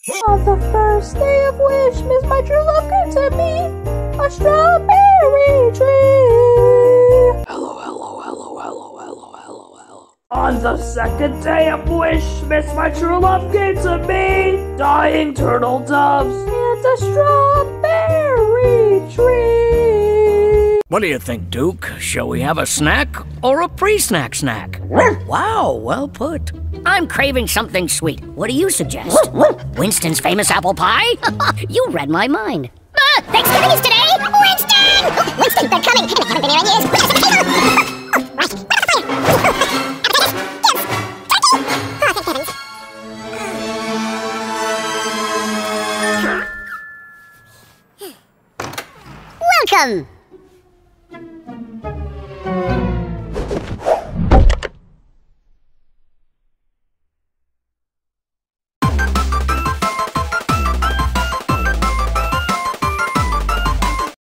On the first day of Wishmas, my true love gave to me a strawberry tree. Hello, hello, hello, hello, hello, hello, hello. On the second day of Wishmas, my true love gave to me dying turtle doves And a strawberry tree. What do you think, Duke? Shall we have a snack or a pre-snack snack? Wow, well put. I'm craving something sweet. What do you suggest? Winston's famous apple pie? You read my mind. Thanksgiving is today! Winston! Winston, they're coming! They haven't been here in years! Welcome!